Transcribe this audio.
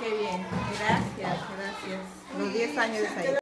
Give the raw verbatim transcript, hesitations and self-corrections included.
qué bien. Gracias, gracias. Los diez años de Said.